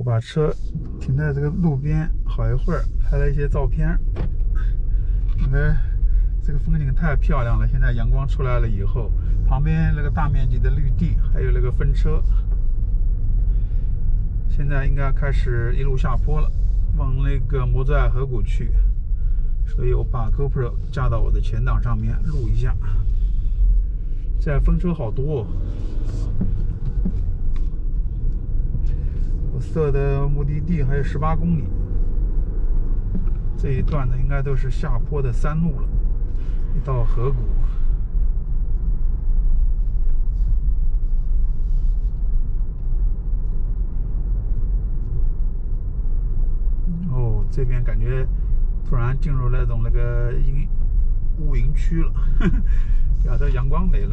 把车停在这个路边好一会儿，拍了一些照片。因为这个风景太漂亮了，现在阳光出来了以后，旁边那个大面积的绿地，还有那个分车，现在应该开始一路下坡了，往那个摩泽尔河谷去。所以我把 GoPro 架到我的前挡上面录一下。这分车好多哦。我设的目的地还有18公里，这一段呢应该都是下坡的山路了。一到河谷，哦，这边感觉突然进入那种乌云区了，呀，这阳光没了。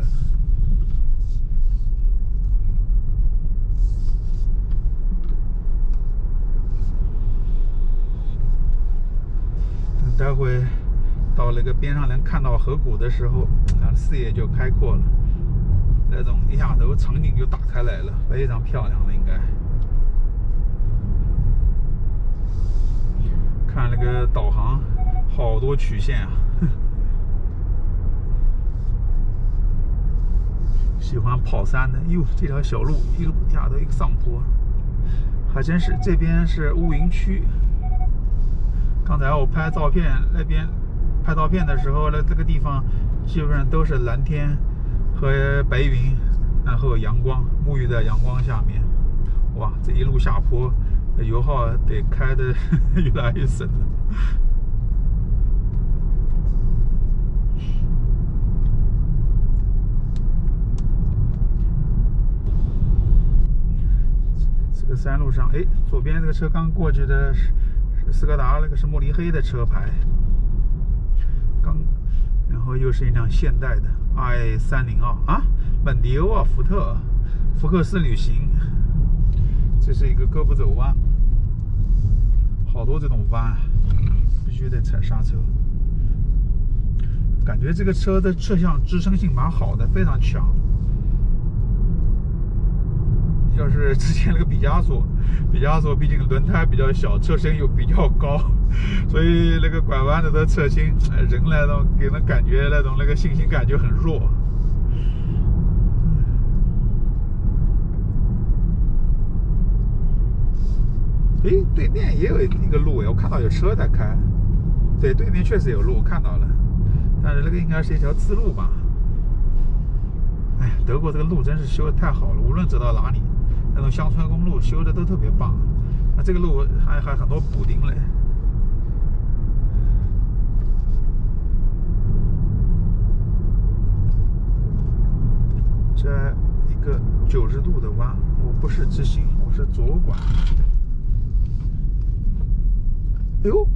待会到那个边上能看到河谷的时候，视野就开阔了，那种一下头场景就打开来了，非常漂亮了。应该看那个导航，好多曲线啊！喜欢跑山的，哟，这条小路一路下头一个上坡，还真是这边是乌云区。刚才我拍照片那边。拍照片的时候呢，这个地方基本上都是蓝天和白云，然后阳光沐浴在阳光下面。哇，这一路下坡，油耗得开的越来越省了。这个山路上，哎，左边这个车刚过去的是斯柯达，那个是慕尼黑的车牌。然后又是一辆现代的 i30啊，蒙迪欧啊，福克斯旅行。这是一个胳膊肘弯，好多这种弯，必须得踩刹车。感觉这个车的侧向支撑性蛮好的，非常强。要是之前那个比加索毕竟轮胎比较小，车身又比较高，所以那个拐弯的侧倾，人那种给人感觉那个信心感就很弱。诶，对面也有一个路，我看到有车在开。对，对面确实有路，我看到了，但是那个应该是一条支路吧。哎，德国这个路真是修得太好了，无论走到哪里。那种乡村公路修的都特别棒，这个路还很多补丁嘞。这一个90度的弯，我不是直行，我是左拐。哎呦，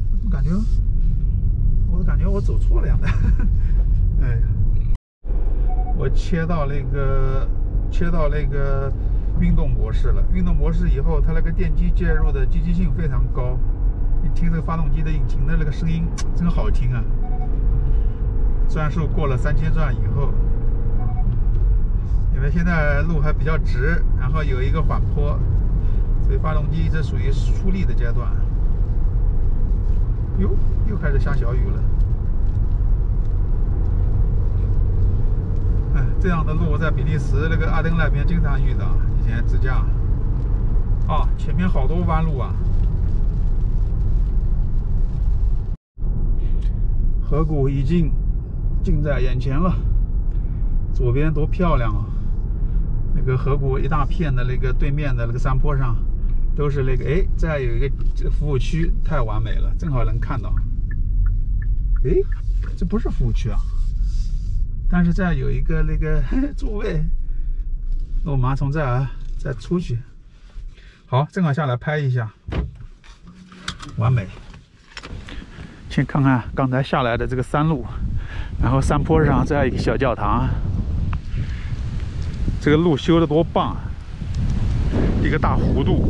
我感觉我走错了样的。哎，我切到那个运动模式了。运动模式以后，它那个电机介入的积极性非常高。你听这个发动机的引擎的那个声音真好听啊！转速过了3000转以后，因为现在路还比较直，然后有一个缓坡，所以发动机这属于出力的阶段。哟，又开始下小雨了。哎，这样的路我在比利时那个阿登那边经常遇到。以前自驾啊，前面好多弯路啊。河谷已经近在眼前了，左边多漂亮啊！那个河谷一大片的那个对面的那个山坡上，都是那个哎，这有一个服务区，太完美了，正好能看到。哎，这不是服务区啊，但是这有一个那个座位。那我马上从这儿再出去，好，正好下来拍一下，完美。先看看刚才下来的这个山路，然后山坡上这样一个小教堂，这个路修得多棒，一个大弧度。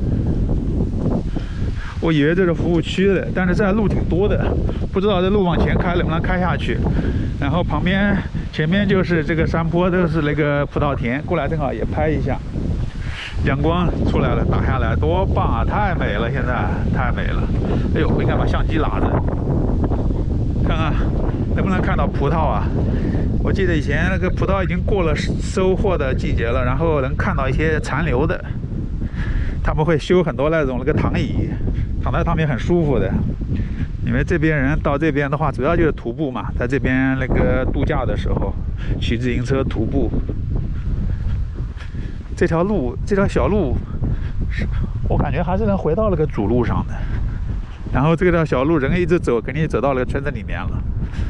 我以为这是服务区的，但是这路挺多的，不知道这路往前开能不能开下去。然后前面就是这个山坡，都是那个葡萄田，过来正好也拍一下。 阳光出来了，打下来多棒啊！太美了，现在太美了。哎呦，我应该把相机拿着，看看能不能看到葡萄啊？我记得以前那个葡萄已经过了收获的季节了，然后能看到一些残留的。他们会修很多那种躺椅，躺在上面很舒服的。因为这边人到这边的话，主要就是徒步嘛，在这边那个度假的时候，骑自行车徒步。这条路，这条小路，我感觉还是能回到那个主路上的。然后这条小路人一直走，肯定走到那个村子里面了。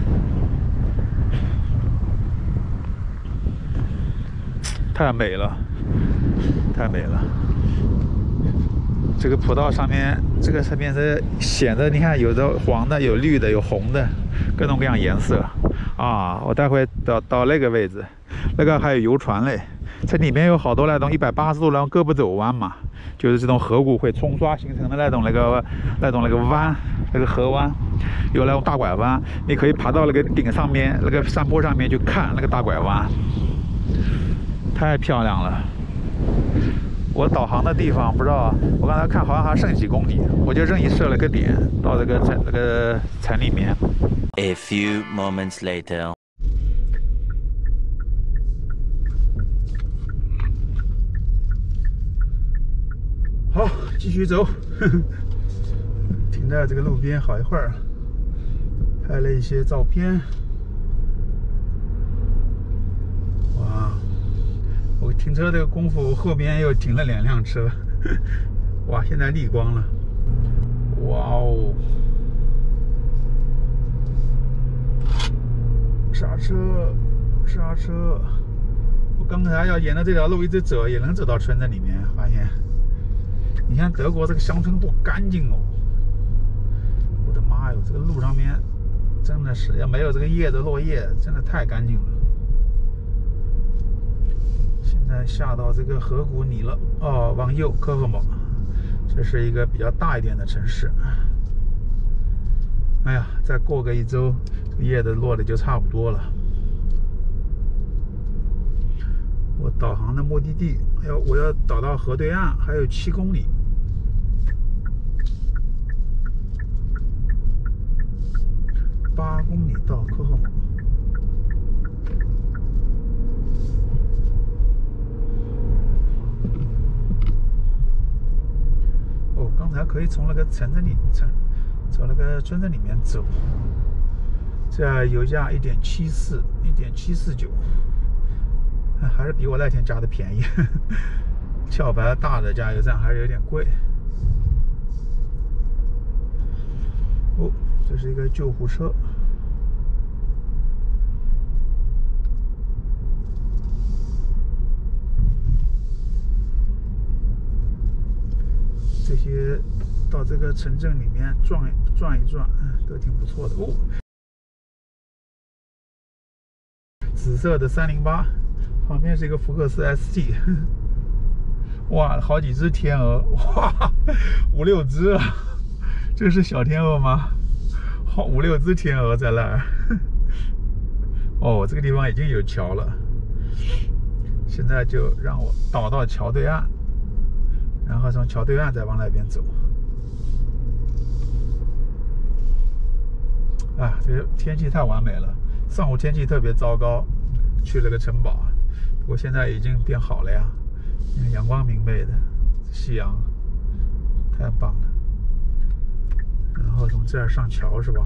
太美了，太美了！这个葡萄上面，这个上面是显得，你看有的黄的，有绿的，有红的，各种各样颜色啊！我待会到那个位置，那个还有游船嘞。这里面有好多那种180度那种胳膊肘弯嘛，就是这种河谷会冲刷形成的那种弯，那个河湾，有那种大拐弯，你可以爬到那个顶上面，那个山坡上面去看那个大拐弯，太漂亮了。我导航的地方不知道，我刚才看好像还剩几公里，我就任意设了个点到这个城里面。 A few moments later. 好，继续走。停在这个路边好一会儿，拍了一些照片。哇，我停车这个功夫，后面又停了2辆车。哇，现在逆光了。哇哦！刹车，刹车！我刚才要沿着这条路一直走，也能走到村子里面，发现。你看德国这个乡村多干净哦！我的妈哟，这个路上面真的是要没有这个叶子落叶，真的太干净了。现在下到这个河谷里了哦，往右科赫姆，这是一个比较大一点的城市。哎呀，再过个1周，这个叶子落的就差不多了。我导航的目的地，我要导到河对岸，还有7公里。8公里到科赫姆。哦，刚才可以从那个从那个村子里面走。这油价1.74，1.749，还是比我那天加的便宜。壳牌大的加油站还是有点贵。哦，这是一个救护车。这些到这个城镇里面转一转，都挺不错的哦。紫色的308，旁边是一个福克斯 ST。哇，好几只天鹅，哇，5、6只啊！这是小天鹅吗？好，5、6只天鹅在那儿。哦，这个地方已经有桥了，现在就让我导到桥对岸，然后从桥对岸再往那边走。啊，这个天气太完美了，上午天气特别糟糕，去了个城堡，不过现在已经变好了呀，因为阳光明媚的，夕阳太棒了。然后从这儿上桥是吧？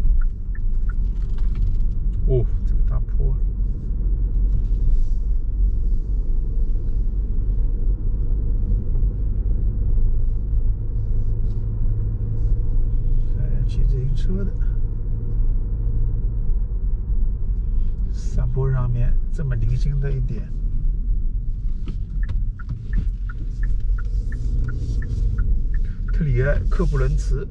哦，这个大坡。骑自行车的，山坡上面这么零星的一点，特里埃克布伦茨，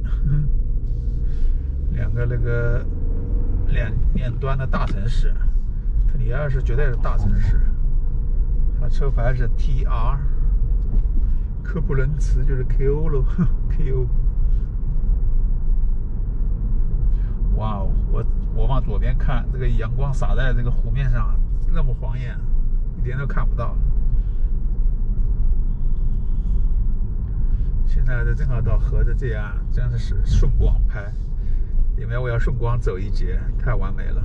两个那个两端的大城市，特里埃是绝对是大城市，它车牌是 TR， 克布伦茨就是 KO 喽 ，KO。哇哦！我往左边看，这个阳光洒在这个湖面上，那么晃眼，一点都看不到。 现在正好到河的这岸，真的是顺光拍，因为我要顺光走一节，太完美了。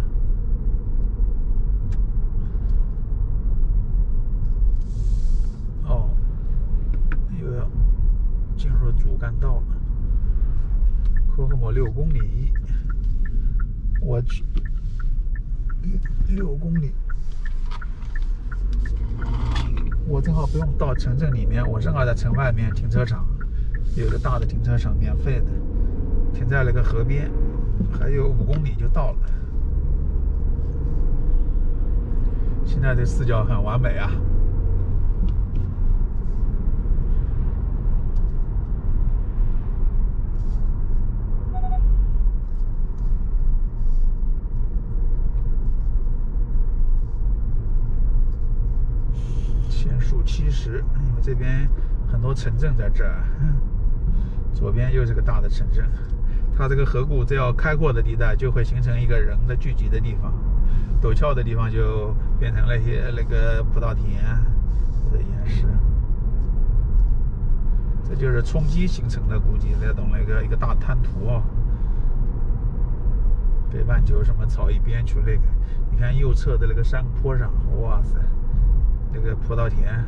哦，又要进入主干道了，科赫姆6公里，我去，6公里。我正好不用到城镇里面，我正好在城外面停车场，有一个大的停车场，免费的，停在那个河边，还有5公里就到了。现在这视角很完美啊！限速70，因为这边很多城镇在这儿，左边又是个大的城镇。它这个河谷只要开阔的地带，就会形成一个人的聚集的地方，陡峭的地方就变成了一些那个葡萄田或者岩石。这就是冲击形成的，估计那种一个大滩涂啊。北半球什么草一边去那个，你看右侧的那个山坡上，哇塞！那个葡萄田，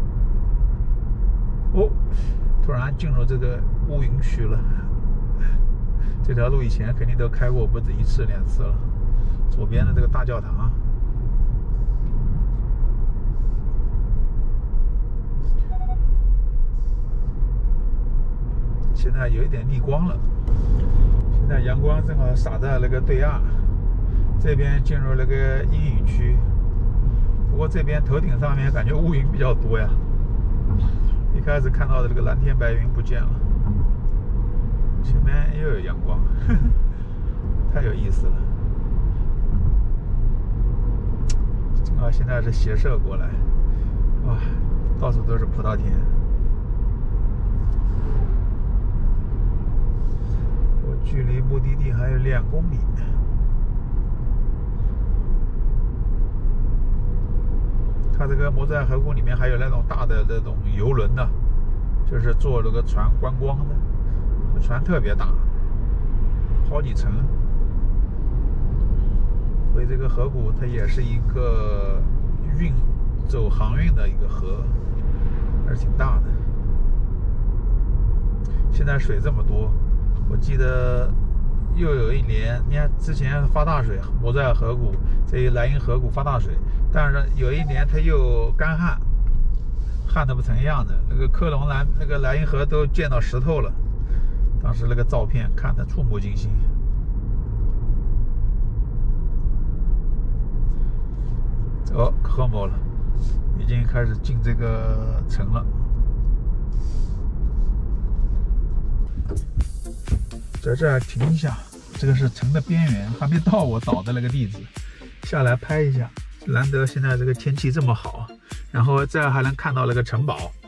哦，突然进入这个乌云区了。这条路以前肯定都开过不止1次2次了。左边的这个大教堂，现在有一点逆光了。现在阳光正好洒在那个对岸，这边进入那个阴影区。不过这边头顶上面感觉乌云比较多呀，一开始看到的这个蓝天白云不见了，前面又有阳光，太有意思了。正好现在是斜射过来，哇，到处都是葡萄田。我距离目的地还有2公里。它这个莫泽尔河谷里面还有那种大的那种游轮呢，就是坐那个船观光的，船特别大，好几层。所以这个河谷它也是一个走航运的一个河，还是挺大的。现在水这么多，我记得又有一年，你看之前发大水，莫泽尔河谷这一莱茵河谷发大水，但是有一年它又干旱，旱得不成样子，那个科隆那个莱茵河都见到石头了，当时那个照片看得触目惊心。哦，科赫姆了，已经开始进这个城了。在这儿停一下，这个是城的边缘，还没到我导的那个地址，下来拍一下。难得现在这个天气这么好，然后这儿还能看到那个城堡。